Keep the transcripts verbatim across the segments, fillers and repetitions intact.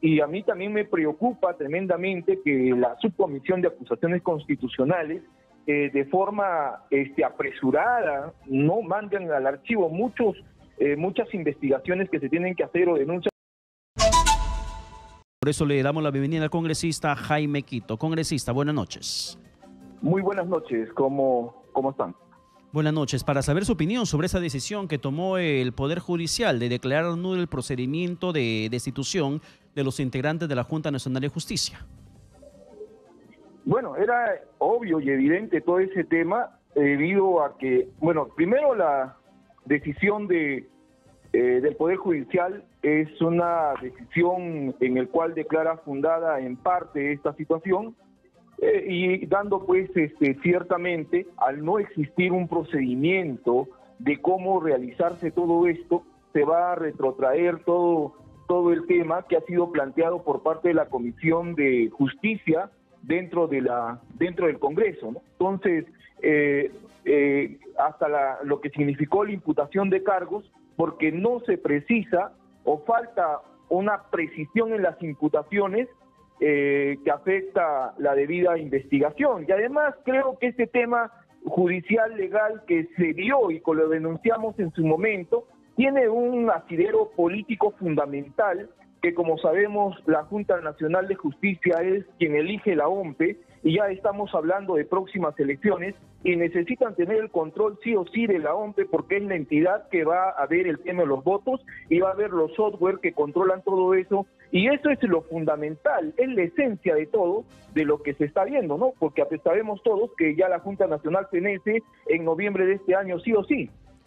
y a mí también me preocupa tremendamente que la Subcomisión de Acusaciones Constitucionales eh, de forma este, apresurada no manden al archivo muchos, eh, muchas investigaciones que se tienen que hacer o denuncias. Por eso le damos la bienvenida al congresista Jaime Quito. Congresista, buenas noches. Muy buenas noches, ¿cómo, cómo están? Buenas noches. Para saber su opinión sobre esa decisión que tomó el Poder Judicial de declarar nulo el procedimiento de destitución de los integrantes de la Junta Nacional de Justicia. Bueno, era obvio y evidente todo ese tema debido a que, bueno, primero la decisión de, eh, del Poder Judicial es una decisión en la cual declara fundada en parte esta situación, Eh, y dando pues este, ciertamente, al no existir un procedimiento de cómo realizarse todo esto, se va a retrotraer todo, todo el tema que ha sido planteado por parte de la Comisión de Justicia dentro, de la, dentro del Congreso, ¿no? Entonces, eh, eh, hasta la, lo que significó la imputación de cargos, porque no se precisa o falta una precisión en las imputaciones Eh, que afecta la debida investigación. Y además creo que este tema judicial legal que se dio y que lo denunciamos en su momento, tiene un asidero político fundamental, que como sabemos la Junta Nacional de Justicia es quien elige la O M P E, y ya estamos hablando de próximas elecciones, y necesitan tener el control sí o sí de la O M P E, porque es la entidad que va a ver el tema de los votos, y va a ver los software que controlan todo eso, y eso es lo fundamental, es la esencia de todo, de lo que se está viendo, ¿no? Porque sabemos todos que ya la Junta Nacional fenece en noviembre de este año sí o sí.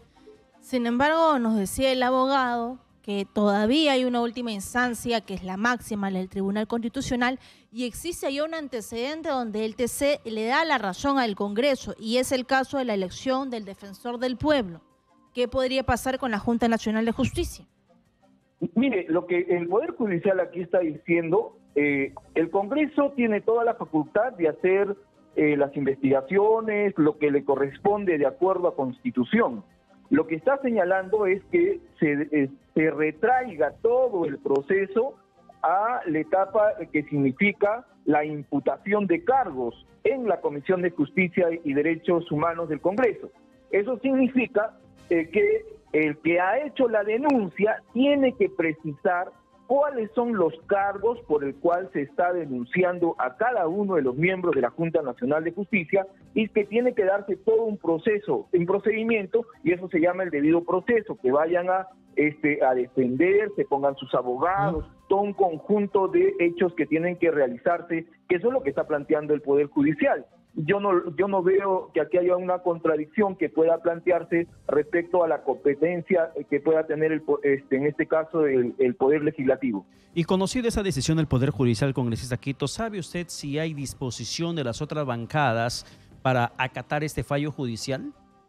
Sin embargo, nos decía el abogado que todavía hay una última instancia, que es la máxima, la del Tribunal Constitucional, y existe ya un antecedente donde el T C le da la razón al Congreso, y es el caso de la elección del Defensor del Pueblo. ¿Qué podría pasar con la Junta Nacional de Justicia? Mire, lo que el Poder Judicial aquí está diciendo, eh, el Congreso tiene toda la facultad de hacer eh, las investigaciones, lo que le corresponde de acuerdo a Constitución. Lo que está señalando es que se, eh, se retraiga todo el proceso a la etapa que significa la imputación de cargos en la Comisión de Justicia y Derechos Humanos del Congreso. Eso significa eh, que el que ha hecho la denuncia tiene que precisar cuáles son los cargos por el cual se está denunciando a cada uno de los miembros de la Junta Nacional de Justicia, y que tiene que darse todo un proceso, un procedimiento, y eso se llama el debido proceso, que vayan a, este, a defender, se pongan sus abogados, todo un conjunto de hechos que tienen que realizarse, que eso es lo que está planteando el Poder Judicial. Yo no, yo no veo que aquí haya una contradicción que pueda plantearse respecto a la competencia que pueda tener, el, este, en este caso, el, el Poder Legislativo. Y conocida esa decisión del Poder Judicial, congresista Quito, ¿sabe usted si hay disposición de las otras bancadas para acatar este fallo judicial?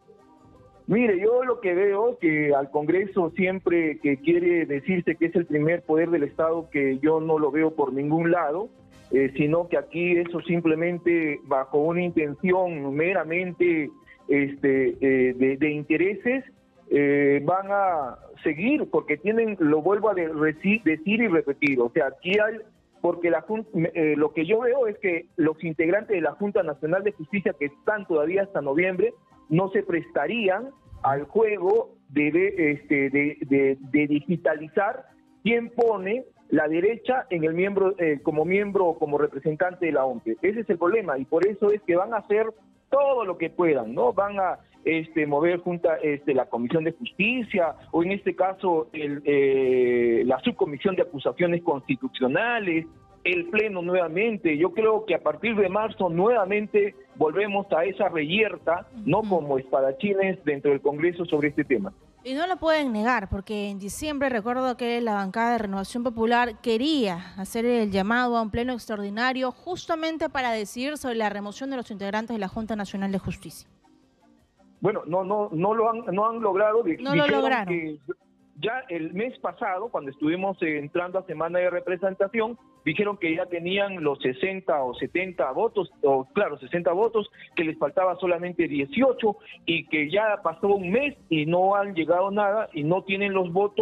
Mire, yo lo que veo que al Congreso siempre que quiere decirse que es el primer poder del Estado, que yo no lo veo por ningún lado, Eh, sino que aquí eso simplemente bajo una intención meramente este, eh, de, de intereses eh, van a seguir, porque tienen, lo vuelvo a de, reci, decir y repetir, o sea, aquí hay, porque la eh, lo que yo veo es que los integrantes de la Junta Nacional de Justicia que están todavía hasta noviembre no se prestarían al juego de, de, este, de, de, de digitalizar quién pone la derecha en el miembro eh, como miembro o como representante de la O M P E. Ese es el problema, y por eso es que van a hacer todo lo que puedan, ¿no? Van a este, mover junta este, la Comisión de Justicia, o en este caso el, eh, la Subcomisión de Acusaciones Constitucionales, el Pleno nuevamente. Yo creo que a partir de marzo nuevamente volvemos a esa reyerta, no como espadachines dentro del Congreso sobre este tema. Y no lo pueden negar, porque en diciembre recuerdo que la bancada de Renovación Popular quería hacer el llamado a un pleno extraordinario justamente para decidir sobre la remoción de los integrantes de la Junta Nacional de Justicia. Bueno, no no no lo han no han logrado. No lo lograron. Que ya el mes pasado, cuando estuvimos entrando a semana de representación, dijeron que ya tenían los sesenta o setenta votos, o claro, sesenta votos, que les faltaba solamente dieciocho, y que ya pasó un mes y no han llegado nada y no tienen los votos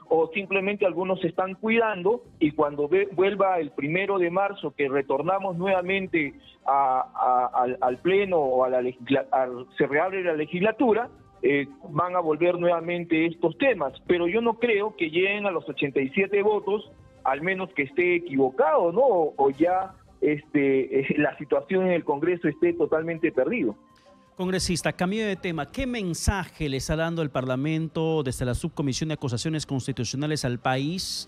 o simplemente algunos se están cuidando y cuando ve, vuelva el primero de marzo, que retornamos nuevamente a, a, al, al pleno o a la legisla, a, se reabre la legislatura, eh, van a volver nuevamente estos temas. Pero yo no creo que lleguen a los ochenta y siete votos, al menos que esté equivocado, ¿no? O, o ya este, eh, la situación en el Congreso esté totalmente perdido. Congresista, cambio de tema. ¿Qué mensaje le está dando el Parlamento desde la Subcomisión de Acusaciones Constitucionales al país,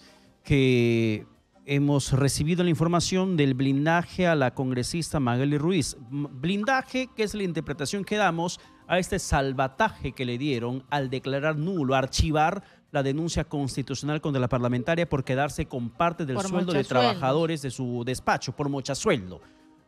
que hemos recibido la información del blindaje a la congresista Magali Ruiz? Blindaje, que es la interpretación que damos a este salvataje que le dieron al declarar nulo, archivar la denuncia constitucional contra la parlamentaria por quedarse con parte del por sueldo de trabajadores de su despacho, por mochasueldo.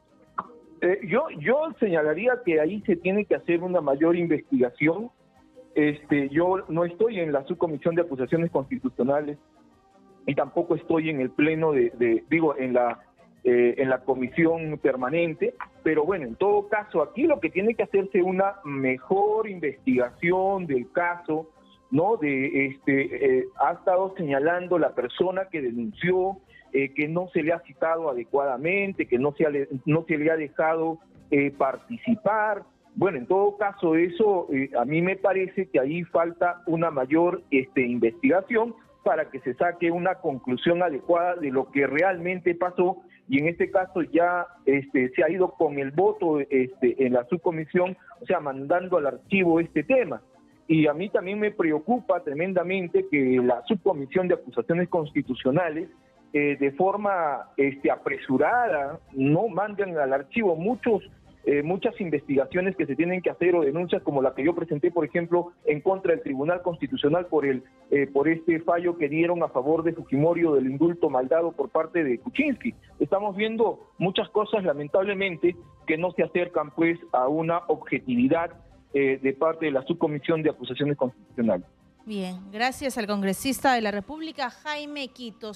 Eh, yo, yo señalaría que ahí se tiene que hacer una mayor investigación. Este, yo no estoy en la Subcomisión de Acusaciones Constitucionales y tampoco estoy en el pleno de, de digo, en la eh, en la comisión permanente, pero bueno, en todo caso, aquí lo que tiene que hacerse una mejor investigación del caso, ¿no? De este, eh, ha estado señalando la persona que denunció, Eh, que no se le ha citado adecuadamente, que no se, ha, no se le ha dejado eh, participar. Bueno, en todo caso, eso eh, a mí me parece que ahí falta una mayor este, investigación para que se saque una conclusión adecuada de lo que realmente pasó, y en este caso ya este, se ha ido con el voto este, en la subcomisión, o sea, mandando al archivo este tema. Y a mí también me preocupa tremendamente que la Subcomisión de Acusaciones Constitucionales Eh, de forma este, apresurada no manden al archivo muchos eh, muchas investigaciones que se tienen que hacer, o denuncias como la que yo presenté, por ejemplo, en contra del Tribunal Constitucional por el eh, por este fallo que dieron a favor de Fujimori del indulto mal dado por parte de Kuczynski. Estamos viendo muchas cosas, lamentablemente, que no se acercan pues a una objetividad eh, de parte de la Subcomisión de Acusaciones Constitucionales. Bien, gracias al congresista de la República, Jaime Quitos.